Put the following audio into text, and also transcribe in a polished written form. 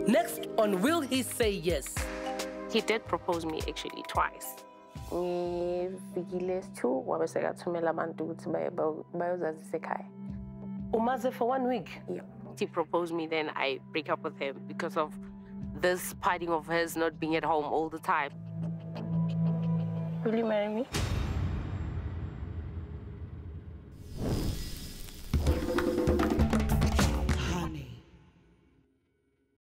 Next on Will He Say Yes? He did propose me actually twice. Umaze for 1 week? Yeah. He proposed me, then I break up with him because of this partying of his not being at home all the time. Will you marry me?